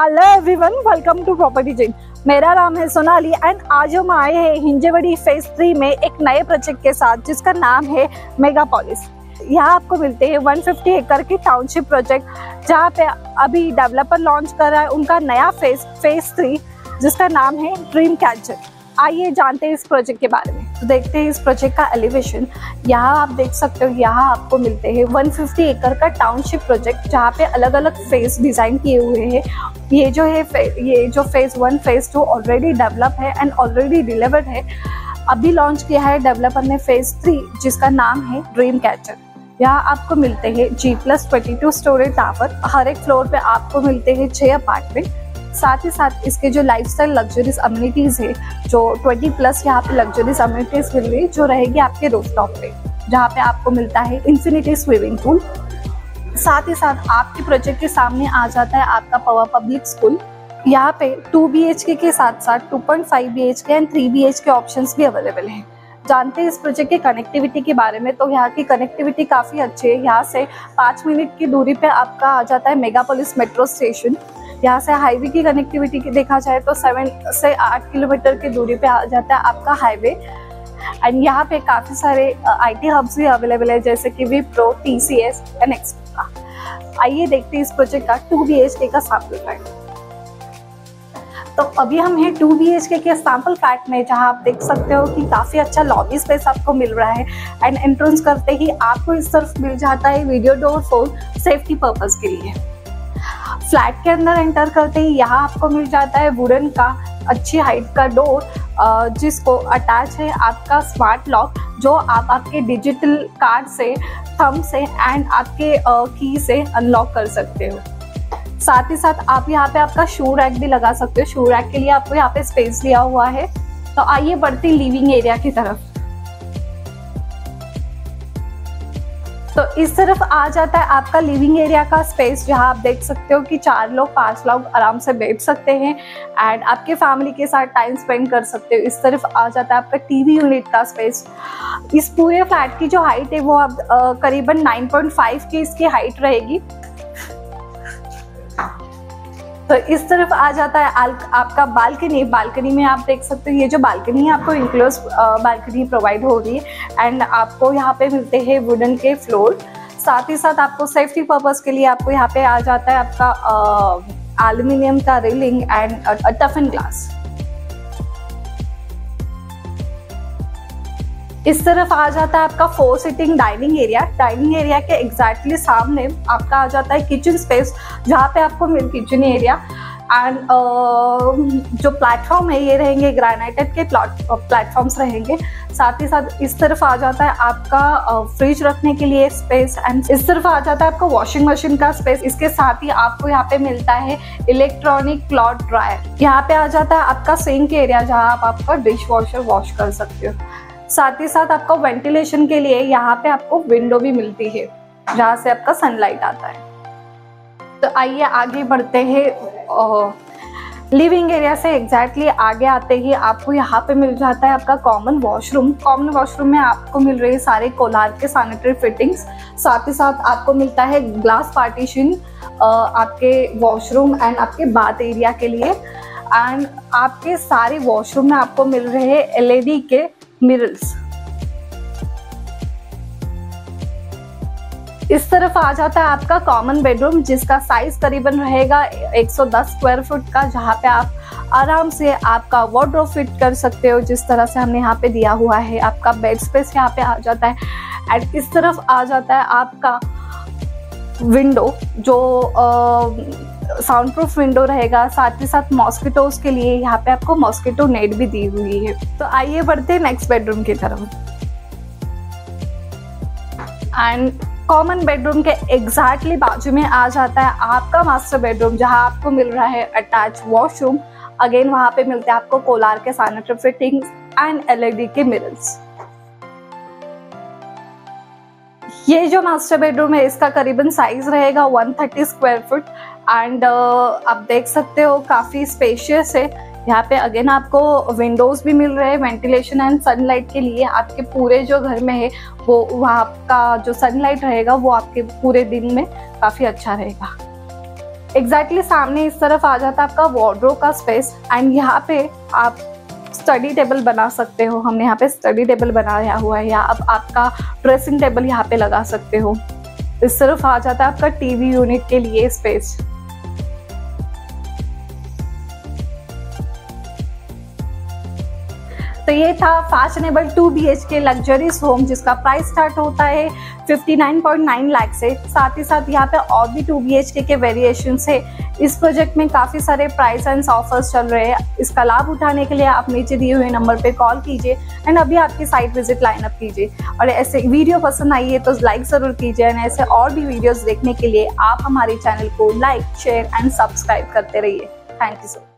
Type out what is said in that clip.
Hello everyone, welcome to property जिन। मेरा नाम है सोनाली एंड आज हम आए हैं हिंजवड़ी फेज 3 में एक नए प्रोजेक्ट के साथ जिसका नाम है मेगापोलिस। यहाँ आपको मिलते हैं 150 एकड़ की टाउनशिप प्रोजेक्ट जहाँ पे अभी डेवलपर लॉन्च कर रहा है उनका नया फेज 3 जिसका नाम है ड्रीम कैचर। आइए जानते हैं इस प्रोजेक्ट के बारे में। तो देखते हैं इस प्रोजेक्ट का एलिवेशन। यहाँ आप देख सकते हो, यहाँ आपको मिलते हैं 150 एकड़ का टाउनशिप प्रोजेक्ट जहाँ पे अलग अलग फेज डिजाइन किए हुए हैं। ये जो फेज 1 फेज 2 ऑलरेडी डेवलप है एंड ऑलरेडी डिलीवर्ड है। अभी लॉन्च किया है डेवलपर ने फेज 3 जिसका नाम है ड्रीम कैचर। यहाँ आपको मिलते हैं G+22 स्टोरेज टावर। हर एक फ्लोर पे आपको मिलते हैं 6 अपार्टमेंट। साथ ही साथ इसके जो लाइफस्टाइल लग्जरीज अम्यूनिटीज है, जो 20+ यहाँ पे लग्जरीज अम्यूनिटीज मिल रही है जो रहेगी आपके रूफटॉप पे, जहाँ पे आपको मिलता है इंफिनिटी स्विमिंग पूल। साथ ही साथ आपके प्रोजेक्ट के सामने आ जाता है आपका पवा पब्लिक स्कूल। यहाँ पे 2 BHK के साथ साथ 2.5 BHK एंड 3 BHK ऑप्शंस भी अवेलेबल हैं। जानते हैं इस प्रोजेक्ट के कनेक्टिविटी के बारे में। तो यहाँ की कनेक्टिविटी काफ़ी अच्छी है। यहाँ से 5 मिनट की दूरी पे आपका आ जाता है मेगापोलिस मेट्रो स्टेशन। यहाँ से हाईवे की कनेक्टिविटी की देखा जाए तो 7 से 8 किलोमीटर की दूरी पे आ जाता है आपका हाईवे। एंड यहाँ पे काफ़ी सारे IT हब्स भी अवेलेबल है जैसे कि विप्रो, TCS एंड एक्सेट्रा। आइए देखते हैं इस प्रोजेक्ट का 2 BHK का सैंपल फ्लैट। तो अभी हम हैं 2 BHK के सैंपल फ्लैट में, जहाँ आप देख सकते हो कि काफ़ी अच्छा लॉबी स्पेस आपको मिल रहा है। एंड एंट्रेंस करते ही आपको इस तरफ मिल जाता है video door for safety purpose के लिए। फ्लैट के अंदर एंटर करते ही यहाँ आपको मिल जाता है वुडन का अच्छी हाइट का डोर, जिसको अटैच है आपका स्मार्ट लॉक, जो आप आपके डिजिटल कार्ड से, थंब से एंड आपके की से अनलॉक कर सकते हो। साथ ही साथ आप यहाँ पे आपका शू रैक भी लगा सकते हो। शू रैक के लिए आपको यहाँ पे स्पेस दिया हुआ है। तो आइए बढ़ते लिविंग एरिया की तरफ। तो इस तरफ आ जाता है आपका लिविंग एरिया का स्पेस, जहां आप देख सकते हो कि 4 लोग 5 लोग आराम से बैठ सकते हैं एंड आपके फैमिली के साथ टाइम स्पेंड कर सकते हो। इस तरफ आ जाता है आपका टीवी यूनिट का स्पेस। इस पूरे फ्लैट की जो हाइट है वो अब करीबन 9.5 की इसकी हाइट रहेगी। तो इस तरफ आ जाता है आपका बालकनी। बालकनी में आप देख सकते हो ये जो बालकनी है आपको इंक्लोज बालकनी प्रोवाइड हो रही है एंड आपको यहाँ पे मिलते हैं वुडन के फ्लोर। साथ ही साथ आपको सेफ्टी पर्पस के लिए आपको यहाँ पे आ जाता है आपका एल्यूमिनियम का रेलिंग एंड टफन ग्लास। इस तरफ आ जाता है आपका 4 seating dining area. Dining area के एग्जैक्टली सामने आपका आ जाता है किचन स्पेस, जहाँ पे आपको किचन एरिया एंड जो प्लेटफॉर्म है ये रहेंगे ग्रेनाइटेड के प्लेटफॉर्म्स रहेंगे। साथ ही साथ इस तरफ आ जाता है आपका फ्रिज रखने के लिए स्पेस एंड इस तरफ आ जाता है आपका वॉशिंग मशीन का स्पेस। इसके साथ ही आपको यहाँ पे मिलता है इलेक्ट्रॉनिक क्लॉथ ड्रायर। यहाँ पे आ जाता है आपका सिंक एरिया, जहाँ आप आपका डिश वॉशर वॉश कर सकते हो। साथ ही साथ आपको वेंटिलेशन के लिए यहाँ पे आपको विंडो भी मिलती है, जहाँ से आपका सनलाइट आता है। तो आइए आगे बढ़ते हैं। लिविंग एरिया से एग्जैक्टली आगे आते ही आपको यहाँ पे मिल जाता है आपका कॉमन वॉशरूम। कॉमन वॉशरूम में आपको मिल रहे सारे कोलार के सैनिटरी फिटिंग्स। साथ ही साथ आपको मिलता है ग्लास पार्टीशन आपके वॉशरूम एंड आपके बाथ एरिया के लिए। एंड आपके सारे वॉशरूम में आपको मिल रहे हैं LED के मिरर्स। इस तरफ आ जाता है आपका कॉमन बेडरूम, जिसका साइज करीबन रहेगा 110 स्क्वायर फुट का, जहाँ पे आप आराम से आपका वार्डरोब फिट कर सकते हो, जिस तरह से हमने यहाँ पे दिया हुआ है। आपका बेड स्पेस यहाँ पे आ जाता है एंड इस तरफ आ जाता है आपका विंडो, जो साउंड प्रूफ विंडो रहेगा। साथ ही साथ मॉस्किटोज के लिए यहाँ पे आपको मॉस्किटो नेट भी दी हुई है। तो आइए बढ़ते हैं नेक्स्ट बेडरूम की तरफ। एंड कॉमन बेडरूम के एग्जैक्टली बाजू में आ जाता है आपका मास्टर बेडरूम, जहाँ आपको मिल रहा है अटैच वॉशरूम। अगेन वहाँ पे मिलते हैं आपको कोलार के सैनिटरी फिटिंग्स एंड LED के मिरर्स। ये जो मास्टर बेडरूम है इसका करीबन साइज रहेगा 130 स्क्वायर फुट एंड आप देख सकते हो काफ़ी स्पेशियस है। यहाँ पे अगेन आपको विंडोज भी मिल रहे हैं वेंटिलेशन एंड सनलाइट के लिए। आपके पूरे जो घर में है वो वहाँ का जो सनलाइट रहेगा वो आपके पूरे दिन में काफ़ी अच्छा रहेगा। एग्जैक्टली सामने इस तरफ आ जाता है आपका वार्डरोब का स्पेस एंड यहाँ पे आप स्टडी टेबल बना सकते हो। हमने यहाँ पे स्टडी टेबल बनाया हुआ है, या अब आपका ड्रेसिंग टेबल यहाँ पे लगा सकते हो। इस तरफ आ जाता है आपका टीवी यूनिट के लिए स्पेस। तो ये था फैशनेबल 2 BHK लग्जरीज होम जिसका प्राइस स्टार्ट होता है 59.9 लाख से। साथ ही साथ यहाँ पे और भी 2 BHK के वेरिएशंस है। इस प्रोजेक्ट में काफ़ी सारे प्राइस एंड ऑफर्स चल रहे हैं। इसका लाभ उठाने के लिए आप नीचे दिए हुए नंबर पे कॉल कीजिए एंड अभी आपकी साइट विजिट लाइन अप कीजिए। और ऐसे वीडियो पसंद आई है तो लाइक ज़रूर कीजिए एंड ऐसे और भी वीडियोज़ देखने के लिए आप हमारे चैनल को लाइक, शेयर एंड सब्सक्राइब करते रहिए। Thank you so much.